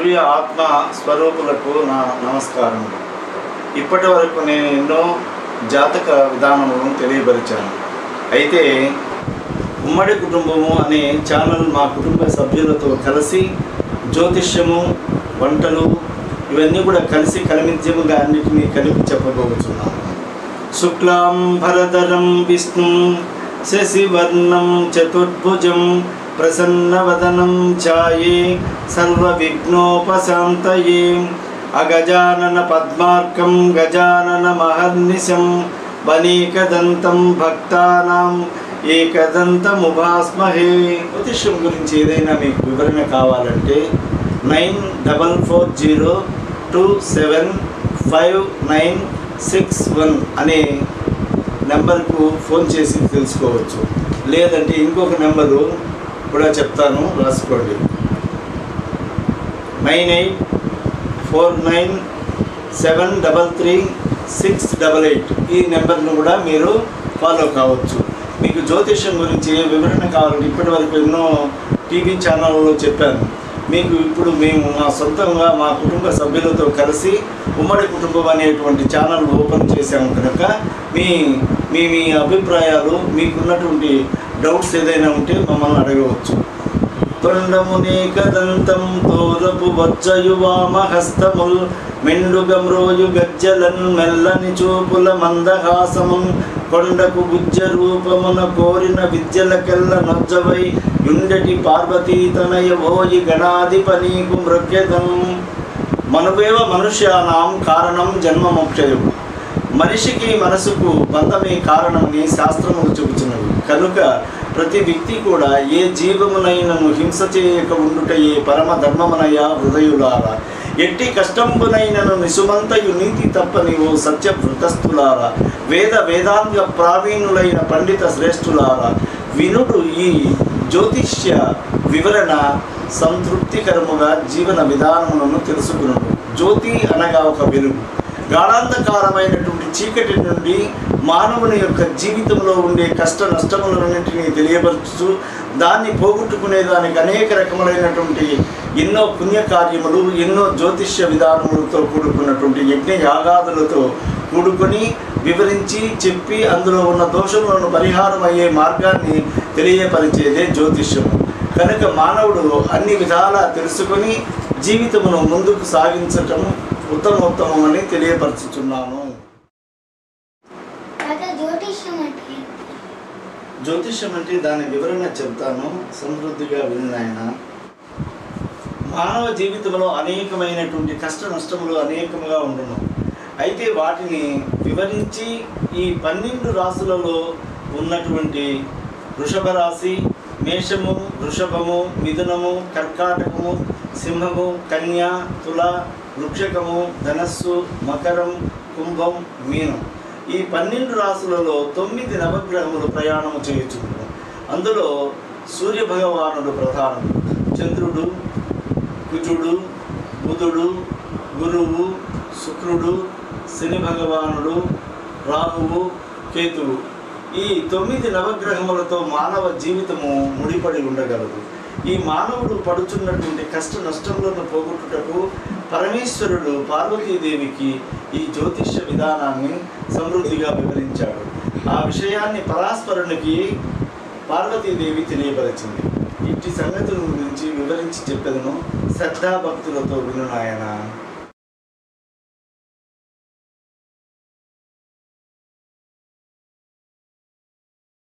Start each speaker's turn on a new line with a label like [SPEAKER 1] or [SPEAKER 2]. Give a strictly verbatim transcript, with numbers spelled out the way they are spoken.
[SPEAKER 1] దివ్య ఆత్మ స్వరూపులకు నా నమస్కారం. ఇప్పటి వరకు నేను ఎన్నో జాతక విధానములను తెలియపరిచాను. అయితే ఉమ్మడి కుటుంబము అనే ఛానల్ మా కుటుంబ సభ్యులతో కలిసి జ్యోతిష్యము, వంటలు ఇవన్నీ కూడా కలిసి కలిమిత్యముగా అన్నిటినీ కలిపి చెప్పబోతున్నాను. శుక్లాం భరధరం విష్ణు శశివర్ణం చతుర్భుజం ప్రసన్నవదనం ఛాయే సర్వవిఘ్నోపశాంతయే అగజానన పద్మార్కం గజానన మహర్నిశం వనేకదంతం భక్తానాం ఏకదంతముపాస్మహే. జ్యోతిష్యం గురించి ఏదైనా మీకు వివరణ కావాలంటే nine double four zero two seven five nine six one అనే నెంబర్కు ఫోన్ చేసి తెలుసుకోవచ్చు. లేదంటే ఇంకొక నెంబరు కూడా చెప్తాను, రాసుకోండి. Nine eight four nine seven double three six double eight ఈ నెంబర్ను కూడా మీరు ఫాలో కావచ్చు. మీకు జ్యోతిష్యం గురించి ఏ వివరణ కావాలంటే ఇప్పటి వరకు ఎన్నో టీవీ ఛానళ్ళలో చెప్పాను. మీకు ఇప్పుడు మేము మా సొంతంగా మా కుటుంబ సభ్యులతో కలిసి ఉమ్మడి కుటుంబం అనేటువంటి ఛానల్ ఓపెన్ చేసాము కనుక మీ మీ మీ అభిప్రాయాలు, మీకున్నటువంటి డౌట్స్ ఏదైనా ఉంటే మమ్మల్ని అడగవచ్చు. తొండమునేకదంతం తోరపు వజ్జయువామహస్తముల్ మెండుగమ్రోయు గజ్జలన్ మెల్లని చూపుల మందహాసమున్ కొండకు గుజ్జ రూపమున కోరిన విద్యలకెల్ల నొజ్జవై యుండటి పార్వతీతనయ ఓయి గణాధిప నీకు మృగ్యతం. మనువేవ మనుష్యానాం కారణం జన్మమోక్షయుడు. మనిషికి మనసుకు బంధమే కారణమని శాస్త్రములు చెబుతున్నవి కనుక ప్రతి వ్యక్తి కూడా ఏ జీవమునైనను హింస చేయక ఉండుటయే పరమ ధర్మమునయ హృదయులారా. ఎట్టి కష్టంబునైనను నిసుమంతయు నీతి తప్పని ఓ సత్య వృతస్థులారా. వేద వేదాంగ ప్రావీణులైన పండిత శ్రేష్ఠులారా, వినుడు ఈ జ్యోతిష్య వివరణ సంతృప్తికరముగా జీవన విధానములను తెలుసుకునుడు. జ్యోతి అనగా ఒక వెలుగు. గాఢాంధకారమైనటువంటి చీకటి నుండి మానవుని యొక్క జీవితంలో ఉండే కష్ట నష్టములన్నింటినీ తెలియపరచు దాన్ని పోగొట్టుకునేదానికి అనేక రకములైనటువంటి ఎన్నో పుణ్యకార్యములు, ఎన్నో జ్యోతిష్య విధానములతో కూడుకున్నటువంటి యజ్ఞ యాగాదులతో కూడుకొని వివరించి చెప్పి అందులో ఉన్న దోషములను పరిహారం అయ్యే మార్గాన్ని తెలియపరిచేదే జ్యోతిష్యము. కనుక మానవుడు అన్ని విధాలా తెలుసుకొని జీవితమును ముందుకు సాగించటం ఉత్తమోత్తమని తెలియపరచుచున్నాను. జ్యోతిష్యం అంటే దాని వివరణ చెప్తాను, సమృద్ధిగా విన్నాయన. మానవ జీవితంలో అనేకమైనటువంటి కష్ట నష్టములు అనేకముగా ఉండును. అయితే వాటిని వివరించి ఈ పన్నెండు రాశులలో ఉన్నటువంటి వృషభ రాశి, మేషము, వృషభము, మిథునము, కర్కాటకము, సింహము, కన్య, తుల, వృక్షకము, ధనస్సు, మకరం, కుంభం, మీనం ఈ పన్నెండు రాశులలో తొమ్మిది నవగ్రహములు ప్రయాణము చేయుచుండును. అందులో సూర్య భగవానుడు ప్రధానం. చంద్రుడు, కుజుడు, బుధుడు, గురువు, శుక్రుడు, శని భగవానుడు, రాహువు, కేతువు ఈ తొమ్మిది నవగ్రహములతో మానవ జీవితము ముడిపడి ఉండగలదు. ఈ మానవుడు పడుచున్నటువంటి కష్ట నష్టములను పోగొట్టుటకు పరమేశ్వరుడు పార్వతీదేవికి ఈ జ్యోతిష్య విధానాన్ని సమృద్ధిగా వివరించాడు. ఆ విషయాన్ని పరాస్పరునికి పార్వతీదేవి తెలియపరిచింది. ఇట్టి సంగతుల గురించి వివరించి చెప్పేదను శ్రద్ధాభక్తులతో విను నాయన.